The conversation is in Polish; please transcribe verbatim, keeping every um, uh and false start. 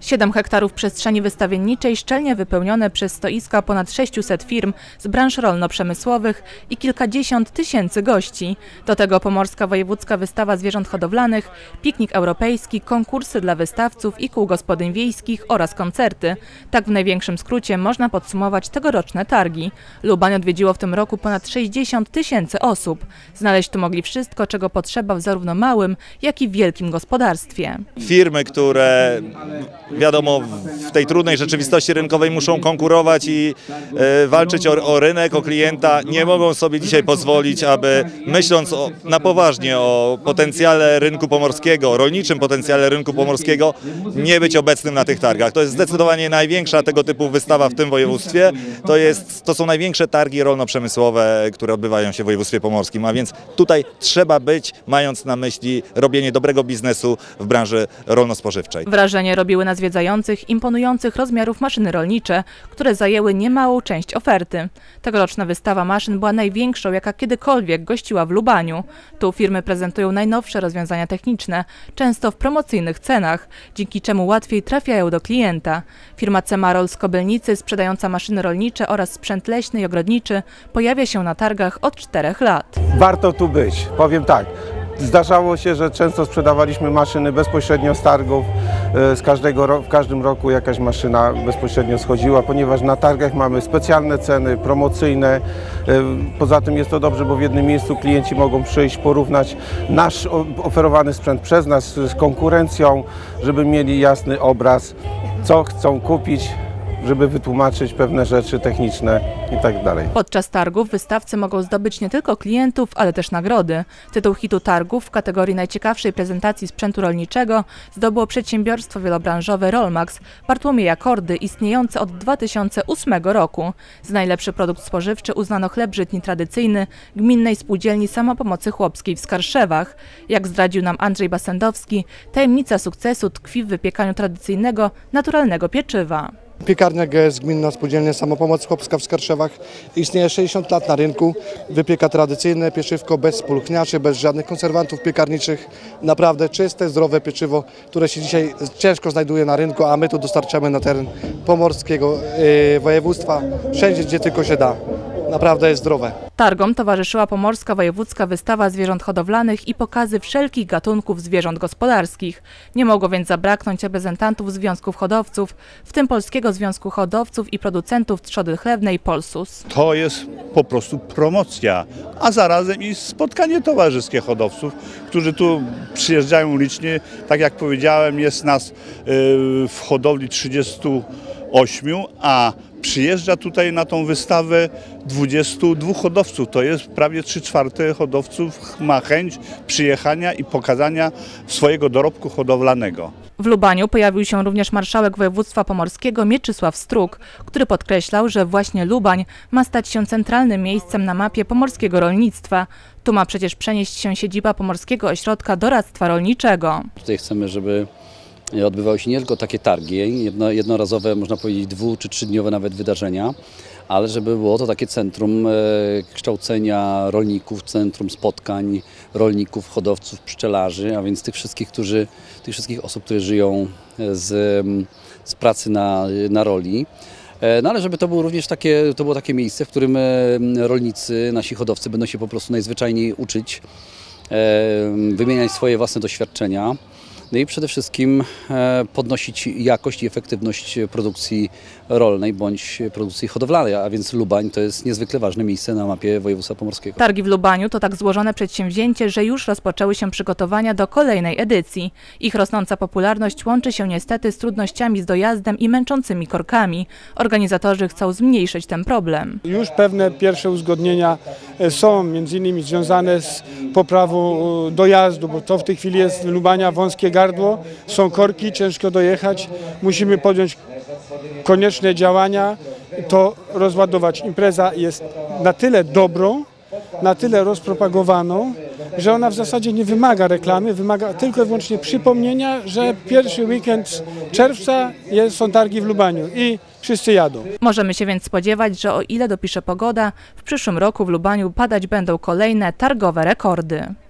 siedem hektarów przestrzeni wystawienniczej szczelnie wypełnione przez stoiska ponad sześciuset firm z branż rolno-przemysłowych i kilkadziesiąt tysięcy gości. Do tego Pomorska Wojewódzka Wystawa Zwierząt Hodowlanych, piknik europejski, konkursy dla wystawców i kół gospodyń wiejskich oraz koncerty. Tak w największym skrócie można podsumować tegoroczne targi. Lubań odwiedziło w tym roku ponad sześćdziesiąt tysięcy osób. Znaleźć tu mogli wszystko, czego potrzeba w zarówno małym, jak i wielkim gospodarstwie. Firmy, które wiadomo w tej trudnej rzeczywistości rynkowej muszą konkurować i e, walczyć o, o rynek, o klienta, nie mogą sobie dzisiaj pozwolić, aby myśląc o, na poważnie o potencjale rynku pomorskiego, o rolniczym potencjale rynku pomorskiego, nie być obecnym na tych targach. To jest zdecydowanie największa tego typu wystawa w tym województwie. To, jest, to są największe targi rolno-przemysłowe, które odbywają się w województwie pomorskim, a więc tutaj trzeba być, mając na myśli robienie dobrego biznesu w branży rolno-spożywczej. Wrażenie robiły na zwiedzających imponujących rozmiarów maszyny rolnicze, które zajęły niemałą część oferty. Tegoroczna wystawa maszyn była największą, jaka kiedykolwiek gościła w Lubaniu. Tu firmy prezentują najnowsze rozwiązania techniczne, często w promocyjnych cenach, dzięki czemu łatwiej trafiają do klienta. Firma Cemarol z Kobylnicy, sprzedająca maszyny rolnicze oraz sprzęt leśny i ogrodniczy, pojawia się na targach od czterech lat. Warto tu być, powiem tak. Zdarzało się, że często sprzedawaliśmy maszyny bezpośrednio z targów. Z każdego, w każdym roku jakaś maszyna bezpośrednio schodziła, ponieważ na targach mamy specjalne ceny, promocyjne. Poza tym jest to dobrze, bo w jednym miejscu klienci mogą przyjść, porównać nasz oferowany sprzęt przez nas z konkurencją, żeby mieli jasny obraz, co chcą kupić, żeby wytłumaczyć pewne rzeczy techniczne i tak dalej. Podczas targów wystawcy mogą zdobyć nie tylko klientów, ale też nagrody. Tytuł hitu targów w kategorii najciekawszej prezentacji sprzętu rolniczego zdobyło przedsiębiorstwo wielobranżowe Rolmax Bartłomieja Kordy, istniejące od dwa tysiące ósmego roku. Za najlepszy produkt spożywczy uznano chleb żytni tradycyjny Gminnej Spółdzielni Samopomocy Chłopskiej w Skarszewach. Jak zdradził nam Andrzej Basendowski, tajemnica sukcesu tkwi w wypiekaniu tradycyjnego, naturalnego pieczywa. Piekarnia G S, Gminna Spółdzielnia Samopomoc Chłopska w Skarszewach, istnieje sześćdziesiąt lat na rynku, wypieka tradycyjne pieczywko bez spulchniaczy, bez żadnych konserwantów piekarniczych. Naprawdę czyste, zdrowe pieczywo, które się dzisiaj ciężko znajduje na rynku, a my tu dostarczamy na teren pomorskiego yy, województwa, wszędzie gdzie tylko się da. Naprawdę jest zdrowe. Targom towarzyszyła Pomorska Wojewódzka Wystawa Zwierząt Hodowlanych i pokazy wszelkich gatunków zwierząt gospodarskich. Nie mogło więc zabraknąć reprezentantów związków hodowców, w tym Polskiego Związku Hodowców i Producentów Trzody Chlewnej Polsus. To jest po prostu promocja, a zarazem i spotkanie towarzyskie hodowców, którzy tu przyjeżdżają licznie. Tak jak powiedziałem, jest nas w hodowli trzydziestu ośmiu, a przyjeżdża tutaj na tą wystawę dwudziestu dwóch hodowców. To jest prawie trzy czwarte hodowców ma chęć przyjechania i pokazania swojego dorobku hodowlanego. W Lubaniu pojawił się również marszałek województwa pomorskiego Mieczysław Struk, który podkreślał, że właśnie Lubań ma stać się centralnym miejscem na mapie pomorskiego rolnictwa. Tu ma przecież przenieść się siedziba Pomorskiego Ośrodka Doradztwa Rolniczego. Tutaj chcemy, żeby odbywały się nie tylko takie targi, jedno, jednorazowe, można powiedzieć dwu czy trzydniowe nawet wydarzenia, ale żeby było to takie centrum e, kształcenia rolników, centrum spotkań rolników, hodowców, pszczelarzy, a więc tych wszystkich, którzy, tych wszystkich osób, które żyją z, z pracy na, na roli. No ale żeby to było również takie, to było takie miejsce, w którym rolnicy, nasi hodowcy będą się po prostu najzwyczajniej uczyć, e, wymieniać swoje własne doświadczenia. No i przede wszystkim podnosić jakość i efektywność produkcji rolnej bądź produkcji hodowlanej, a więc Lubań to jest niezwykle ważne miejsce na mapie województwa pomorskiego. Targi w Lubaniu to tak złożone przedsięwzięcie, że już rozpoczęły się przygotowania do kolejnej edycji. Ich rosnąca popularność łączy się niestety z trudnościami z dojazdem i męczącymi korkami. Organizatorzy chcą zmniejszyć ten problem. Już pewne pierwsze uzgodnienia są między innymi związane z poprawą dojazdu, bo to w tej chwili jest Lubania wąskie gardło, są korki, ciężko dojechać, musimy podjąć konieczne działania, to rozładować. Impreza jest na tyle dobrą, na tyle rozpropagowaną, że ona w zasadzie nie wymaga reklamy, wymaga tylko i wyłącznie przypomnienia, że pierwszy weekend czerwca jest, są targi w Lubaniu i wszyscy jadą. Możemy się więc spodziewać, że o ile dopisze pogoda, w przyszłym roku w Lubaniu padać będą kolejne targowe rekordy.